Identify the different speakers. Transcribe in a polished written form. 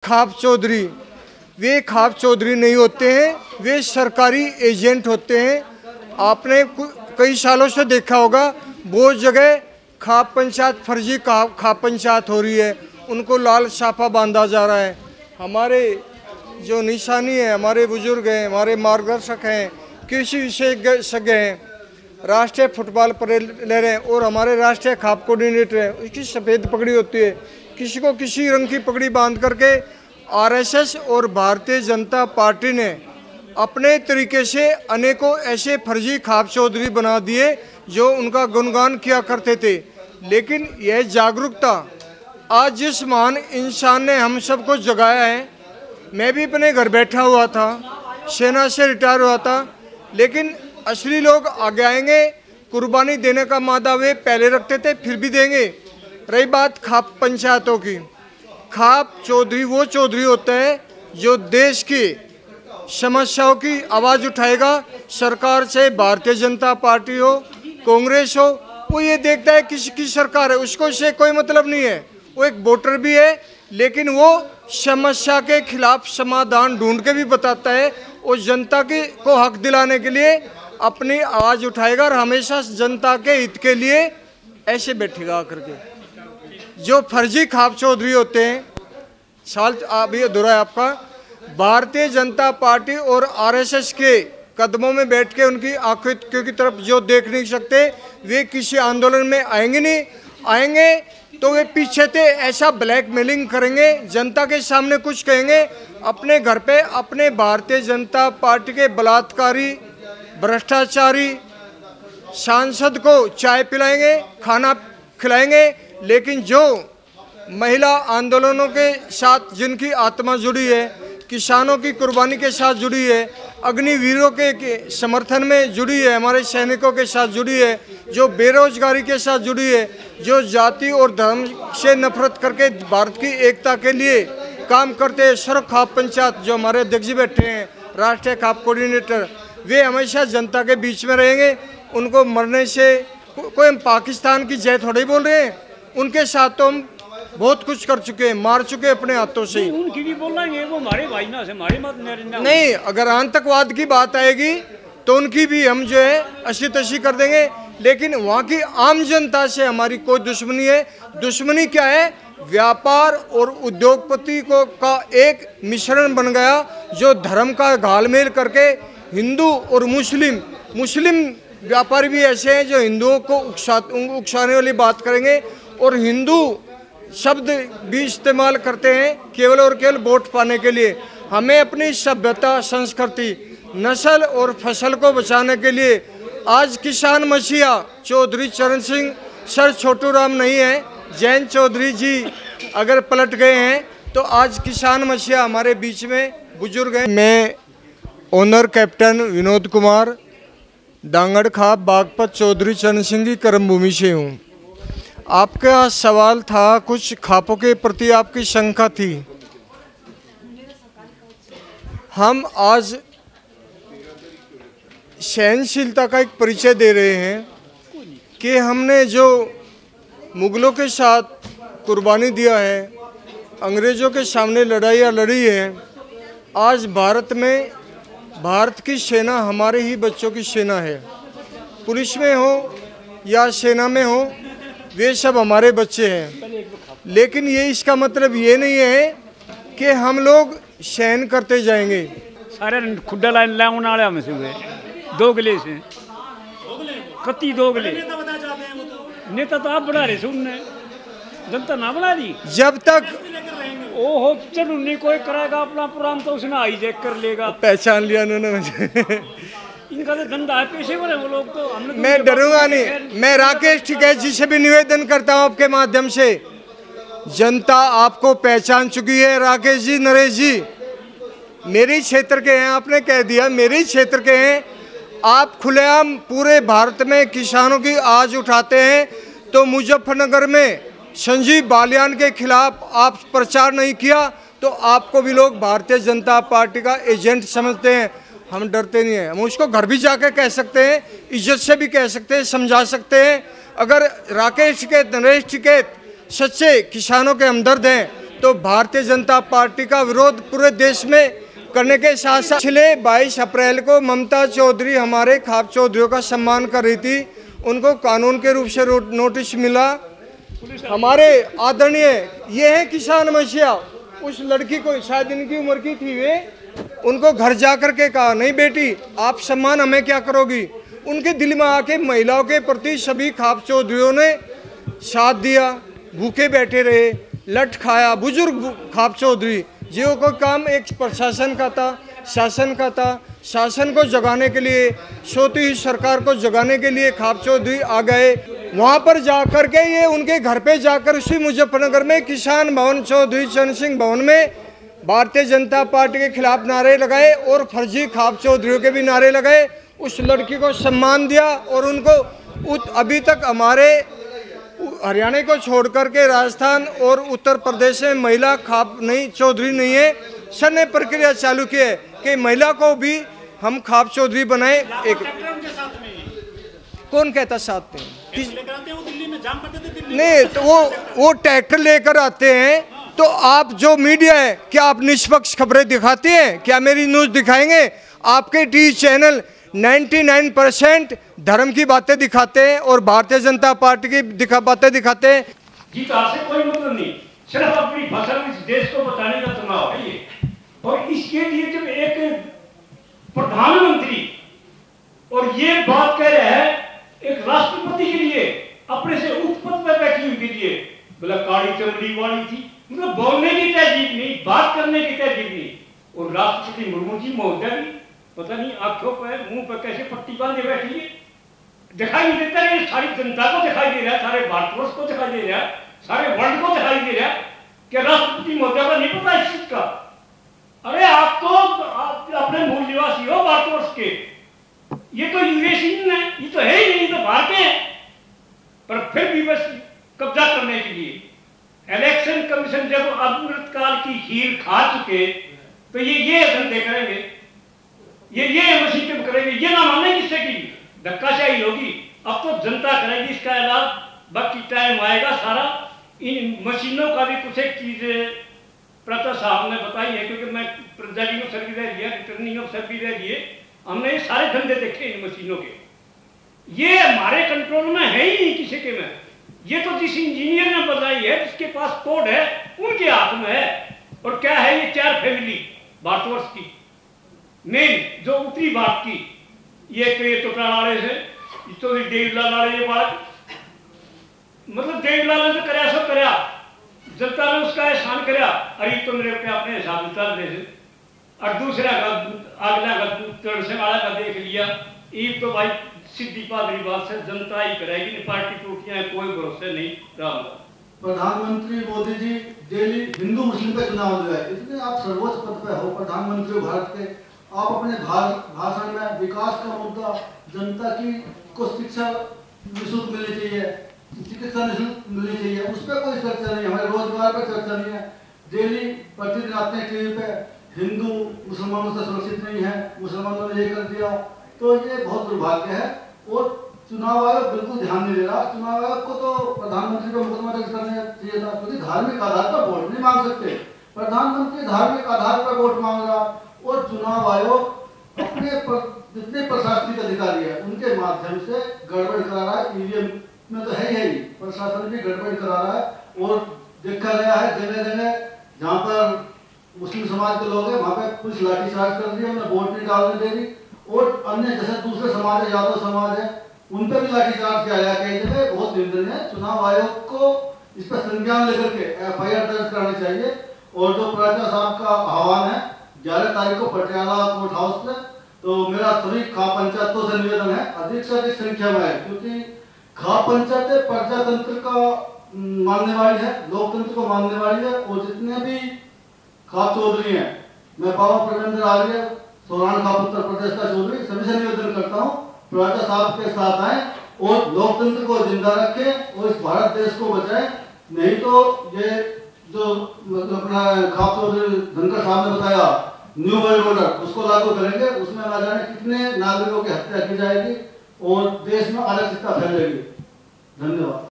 Speaker 1: खाप चौधरी, वे खाप चौधरी नहीं होते हैं, वे सरकारी एजेंट होते हैं। आपने कई सालों से देखा होगा बहुत जगह खाप पंचायत, फर्जी खाप पंचायत हो रही है, उनको लाल साफा बांधा जा रहा है। हमारे जो निशानी है, हमारे बुजुर्ग हैं, हमारे मार्गदर्शक हैं, कृषि विशेषज्ञ हैं, राष्ट्रीय फुटबॉल प्लेयर हैं और हमारे राष्ट्रीय खाप कोऑर्डिनेटर हैं, उसकी सफ़ेद पगड़ी होती है। किसी को किसी रंग की पगड़ी बांध करके आरएसएस और भारतीय जनता पार्टी ने अपने तरीके से अनेकों ऐसे फर्जी खाप चौधरी बना दिए जो उनका गुणगान किया करते थे। लेकिन यह जागरूकता आज जिस महान इंसान ने हम सबको जगाया है, मैं भी अपने घर बैठा हुआ था, सेना से रिटायर हुआ था, लेकिन असली लोग आगे आएंगे। कुर्बानी देने का मादा वे पहले रखते थे, फिर भी देंगे। रही बात खाप पंचायतों की, खाप चौधरी वो चौधरी होता है जो देश की समस्याओं की आवाज़ उठाएगा। सरकार से भारतीय जनता पार्टी हो, कांग्रेस हो, वो ये देखता है किसकी सरकार है, उसको इससे कोई मतलब नहीं है। वो एक वोटर भी है, लेकिन वो समस्या के खिलाफ समाधान ढूंढ के भी बताता है और जनता की को हक दिलाने के लिए अपनी आवाज़ उठाएगा और हमेशा जनता के हित के लिए ऐसे बैठेगा आकर के। जो फर्जी खाप चौधरी होते हैं, साल अभी अधूरा है आपका, भारतीय जनता पार्टी और आरएसएस के कदमों में बैठ के उनकी आंखों की तरफ जो देख नहीं सकते, वे किसी आंदोलन में आएंगे नहीं। आएंगे तो वे पीछे से ऐसा ब्लैकमेलिंग करेंगे, जनता के सामने कुछ कहेंगे, अपने घर पे अपने भारतीय जनता पार्टी के बलात्कारी भ्रष्टाचारी सांसद को चाय पिलाएंगे, खाना खिलाएंगे। लेकिन जो महिला आंदोलनों के साथ जिनकी आत्मा जुड़ी है, किसानों की कुर्बानी के साथ जुड़ी है, अग्निवीरों के समर्थन में जुड़ी है, हमारे सैनिकों के साथ जुड़ी है, जो बेरोजगारी के साथ जुड़ी है, जो जाति और धर्म से नफरत करके भारत की एकता के लिए काम करते हैं, सर्व खाप पंचायत जो हमारे अध्यक्ष जी बैठे हैं, राष्ट्रीय खाप कोऑर्डिनेटर, वे हमेशा जनता के बीच में रहेंगे। उनको मरने से कोई हम पाकिस्तान की जय थोड़ी बोल रहे हैं, उनके साथ तो हम बहुत कुछ कर चुके हैं, मार चुके हैं अपने हाथों से।
Speaker 2: उनकी भी बोल रहे हैं, वो हमारे भाई ना से हमारे मत
Speaker 1: नहीं, अगर आतंकवाद की बात आएगी तो उनकी भी हम जो है अशी तशी कर देंगे। लेकिन वहाँ की आम जनता से हमारी कोई दुश्मनी है। दुश्मनी क्या है? व्यापार और उद्योगपति को का एक मिश्रण बन गया, जो धर्म का घालमेल करके हिंदू और मुस्लिम व्यापारी भी ऐसे हैं जो हिंदुओं को उकसाने वाली बात करेंगे और हिंदू शब्द भी इस्तेमाल करते हैं केवल और केवल वोट पाने के लिए। हमें अपनी सभ्यता, संस्कृति, नस्ल और फसल को बचाने के लिए आज किसान मसीहा चौधरी चरण सिंह सर छोटू राम नहीं है, जैन चौधरी जी अगर पलट गए हैं तो आज किसान मसीहा हमारे बीच में बुजुर्ग हैं। मैं ओनर कैप्टन विनोद कुमार दांगड़ खाप बागपत चौधरी चरण सिंह की कर्मभूमि से हूँ। आपका सवाल था, कुछ खापों के प्रति आपकी शंका थी। हम आज सहनशीलता का एक परिचय दे रहे हैं कि हमने जो मुगलों के साथ कुर्बानी दिया है, अंग्रेज़ों के सामने लड़ाइयाँ लड़ी है, आज भारत में भारत की सेना हमारे ही बच्चों की सेना है। पुलिस में हो या सेना में हो, वे सब हमारे बच्चे हैं। लेकिन ये इसका मतलब ये नहीं है कि हम लोग सहन करते जाएंगे।
Speaker 2: सारे खुड्डा लाइन लाउन वाले हम से हुए दोगले से कति दोगले नेता तो आप बना रहे सुनने, जनता ना बना रही।
Speaker 1: जब तक
Speaker 2: ओहो चलो नहीं कोई कराएगा अपना पुरान तो उसने हाईजैक कर लेगा।
Speaker 1: पहचान लिया उन्होंने मुझे।
Speaker 2: इनका तो धंधा है, पेशेवर है वो लोग तो। हमने तो
Speaker 1: मैं डरूंगा नहीं। मैं राकेश टिकैत जी से भी निवेदन करता हूं आपके माध्यम से, जनता आपको पहचान चुकी है। राकेश जी, नरेश जी मेरे क्षेत्र के हैं, आपने कह दिया मेरे क्षेत्र के हैं। आप खुलेआम पूरे भारत में किसानों की आवाज उठाते हैं, तो मुजफ्फरनगर में संजीव बालियान के खिलाफ आप प्रचार नहीं किया तो आपको भी लोग भारतीय जनता पार्टी का एजेंट समझते हैं। हम डरते नहीं हैं, हम उसको घर भी जाकर कह सकते हैं, इज्जत से भी कह सकते हैं, समझा सकते हैं। अगर राकेश टिकैत, नरेश टिकैत सच्चे किसानों के हमदर्द हैं तो भारतीय जनता पार्टी का विरोध पूरे देश में करने के साथ साथ पिछले 22 अप्रैल को ममता चौधरी हमारे खाप चौधरियों का सम्मान कर रही थी, उनको कानून के रूप से नोटिस मिला। हमारे आदरणीय ये है किसान मसीहा, उस लड़की को शायद इनकी उम्र की थी, वे उनको घर जा कर के कहा, नहीं बेटी आप सम्मान हमें क्या करोगी। उनके दिल में आके महिलाओं के प्रति सभी खाप चौधरियों ने साथ दिया, भूखे बैठे रहे, लठ खाया। बुजुर्ग खाप चौधरी जो को काम एक प्रशासन का था, शासन का था, शासन को जगाने के लिए, सोती हुई सरकार को जगाने के लिए खाप चौधरी आ गए। वहाँ पर जाकर के ये उनके घर पे जाकर उसी मुजफ्फरनगर में किसान भवन चौधरी चरण सिंह भवन में भारतीय जनता पार्टी के खिलाफ नारे लगाए और फर्जी खाप चौधरियों के भी नारे लगाए। उस लड़की को सम्मान दिया और उनको अभी तक हमारे हरियाणा को छोड़ करके राजस्थान और उत्तर प्रदेश में महिला खाप नहीं चौधरी नहीं है। सर ने प्रक्रिया चालू की है कि महिला को भी हम खाप चौधरी बनाए। एक कौन कहता साथ में नहीं, तो वो ट्रैक्टर लेकर आते हैं। तो आप जो मीडिया है, क्या आप निष्पक्ष खबरें दिखाते हैं? क्या मेरी न्यूज़ दिखाएंगे? आपके टीवी चैनल 99% धर्म की बातें दिखाते हैं और भारतीय जनता पार्टी की बातें दिखाते हैं।
Speaker 2: जीत हार से कोई मतलब नहीं, सिर्फ अपनी फसल इस देश को बताने का चुनाव है ये। और इसके लिए जब एक प्रधानमंत्री और ये बात कह रहा है एक राष्ट्रपति के लिए, अपने से उच्च पद पर बैठी हुई के लिए, बोला काली चमड़ी वाली थी, मतलब बोलने की तहजीब नहीं, बात करने की तहजीब नहीं। और राष्ट्रपति मुर्मू जी महोदय भी पता नहीं आंखों पर मुंह पर कैसे पट्टी बांधे बैठी है, दिखाई नहीं देता है। सारी जनता को दिखाई दे रहा है, सारे भारतवर्ष को दिखाई दे रहा है, सारे वर्ल्ड को दिखाई दे रहा है कि राष्ट्रपति महोदय को नहीं पता इस चीज का। अरे आप तो अपने मूल निवासी हो भारतवर्ष के, ये तो यूरेशियन है, ये तो है ही नहीं, ये तो भारत है। पर फिर भी बस कब्जा करने के लिए इलेक्शन कमीशन जब अमृतकाल की खीर खा चुके तो ये धंधे करेंगे, ये मशीन करेंगे, ये ना माने किससे की धक्काशाही होगी। अब तो जनता करेगी इसका इलाज, बाकी टाइम आएगा सारा। इन मशीनों का भी कुछ एक चीज प्रता साहब ने बताई है, क्योंकि मैं प्रिजाइडिंग अफसर भी रह दिया, रिटर्निंग अफसर भी रह दिए, हमने ये सारे धंधे देखे इन मशीनों के। ये हमारे कंट्रोल में है ही नहीं किसी के में। ये तो जिस इंजीनियर ने बताई है, जिसके पास कोड है, उनके हाथ में है। और क्या है ये 4 फैमिली भारतवर्ष की मेन जो उत्तरी भारत की, ये तो लाड़े से तो देवलाल लाड़े ये बात, मतलब देवलाल ने कराया सब कराया, जनता ने उसका एहसान कराया। अरे तो मेरे पे अपने हिसाब किताब दे से, और दूसरा अगला का से वाला का देख लिया। एक तो भाई सीधी पादरी बात से जनता ही करेगी, पार्टी टूटियां कोई भरोसे नहीं। राम
Speaker 3: प्रधानमंत्री मोदी जी डेली हिंदू मुस्लिम पे चुनाव हुआ है, इसलिए आप सर्वोच्च पद पे हो, प्रधानमंत्री भारत के। आप अपने भाषण में विकास का मुद्दा, जनता की को शिक्षा निःशुल्क मिलनी चाहिए, चिकित्सा निःशुल्क मिलनी चाहिए, उस पर कोई चर्चा नहीं है। हमारे रोजगार पर चर्चा नहीं है। डेली प्रतिदिन आते हैं टीवी पे हिंदू मुसलमानों से सुरक्षित नहीं है, मुसलमानों ने ये कर दिया, तो ये बहुत दुर्भाग्य है। और चुनाव आयोग बिल्कुल ध्यान नहीं दे रहा। चुनाव आयोग को तो प्रधानमंत्री को मुकदमा दर्ज करना चाहिए था, क्योंकि धार्मिक आधार पर वोट नहीं मांग सकते। प्रधानमंत्री धार्मिक आधार पर वोट मांग रहा, और चुनाव आयोग अपने जितने प्रशासनिक अधिकारी है उनके माध्यम से गड़बड़ करा रहा है। ईवीएम में तो है ही, प्रशासन भी गड़बड़ करा रहा है। और देखा गया है जगह जगह जहाँ पर मुस्लिम समाज के लोग हैं, वहाँ पे पुलिस लाठीचार्ज कर रही है, उन्हें वोट नहीं डालने दे रही। और अन्य जैसे दूसरे समाज है, यादव समाज है, उन पर भी लाठीचार्ज किया गया कई जगह, बहुत निंदनीय है। चुनाव आयोग को इस पर संज्ञान लेकर के FIR दर्ज करानी चाहिए। और जो प्राचा साहब का आह्वान है 11 तारीख को पटियाला कोर्ट हाउस पे, तो मेरा सभी खाप पंचायतों से निवेदन है अधिक से अधिक संख्या में है, क्योंकि खाप पंचायतें प्रजातंत्र का मानने वाली है, लोकतंत्र को मानने वाली है। और जितने भी खाप चौधरी हैं, मैं बाबा प्रवेंद्र आर्य सोरान खाप उत्तर प्रदेश का चौधरी, सभी से निवेदन करता हूँ प्राचा साहब के साथ आए और लोकतंत्र को जिंदा रखें और इस भारत देश को बचाएं। नहीं तो ये जो अपना खाप चौधरी धनखड़ साहब ने बताया न्यू वर्ल्ड ऑर्डर, उसको लागू करेंगे, उसमें ना जाने कितने नागरिकों की हत्या की जाएगी और देश में अराजकता फैलेगी। धन्यवाद।